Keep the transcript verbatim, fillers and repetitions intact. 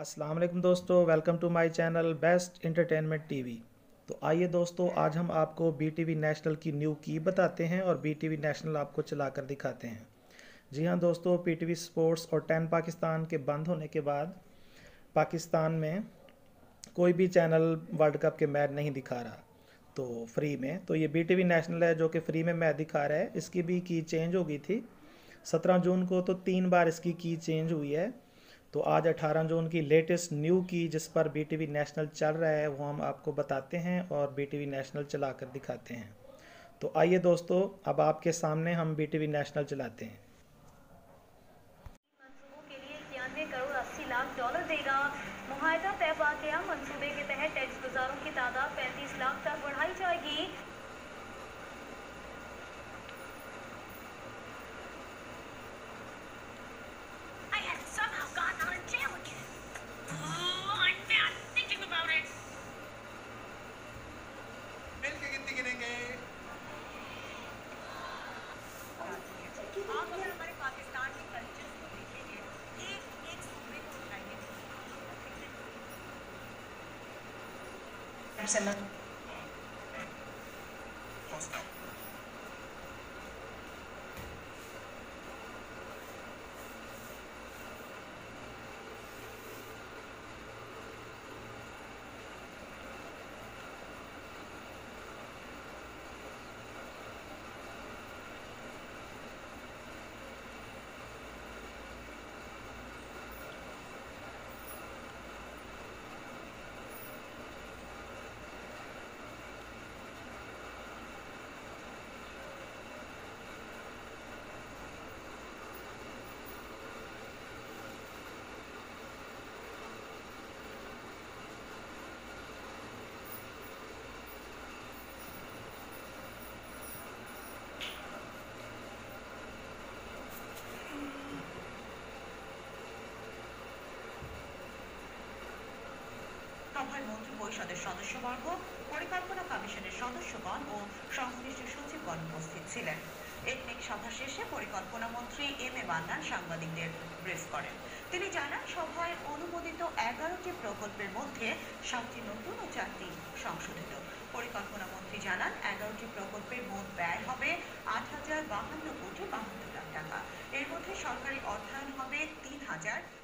अस्सलाम वालेकुम दोस्तों, welcome to my channel best entertainment TV. तो आइए दोस्तों, आज हम आपको बीटीवी नेशनल की न्यू की बताते हैं और बीटीवी नेशनल आपको चलाकर दिखाते हैं। जी हाँ दोस्तों, पीटीवी स्पोर्ट्स और टेन पाकिस्तान के बंद होने के बाद पाकिस्तान में कोई भी चैनल वर्ल्ड कप के मैच नहीं दिखा रहा तो फ्री में। तो ये बीटीवी नेशनल है जो कि फ्री में मैच दिखा रहा है। इसकी भी की चेंज हो गई थी सत्रह जून को, तो तीन बार इसकी की चेंज हुई है। तो आज अठारह जून की लेटेस्ट न्यू की जिस पर बीटीवी नेशनल चल रहा है वो हम आपको बताते हैं और बीटीवी नेशनल चलाकर दिखाते हैं। तो आइए दोस्तों, अब आपके सामने हम बीटीवी नेशनल चलाते हैं। मंसूबों के लिए इक्यानवे करोड़ अस्सी लाख डॉलर देगा। मुआहदा तय पा गया। मंसूबे के तहत टैक्स गुजारों की तादाद पैंतीस लाख तक बढ़ाई जाएगी। आप अगर हमारे पाकिस्तान के कल्चर को देखेंगे, एक एक सूबे को उठाएंगे। সভায় মন্ত্রী পরিষদের সদস্যবর্গ, পরিকল্পনা কমিশনের সদস্যগণ ও সংশ্লিষ্ট সচিবগণ উপস্থিত ছিলেন। একনেক সভা শেষে পরিকল্পনা মন্ত্রী এম এ মান্নান সাংবাদিকদের ব্রিফ করেন। তিনি জানান, সভায় অনুমোদিত এগারোটি প্রকল্পের মধ্যে সাতটি নতুন ও চারটি সংশোধিত। পরিকল্পনা মন্ত্রী জানান, এগারোটি প্রকল্পের মোট ব্যয় হবে আট হাজার বাহান্ন কোটি বাহাত্তর লাখ টাকা। এর মধ্যে সরকারি অর্থায়ন হবে তিন হাজার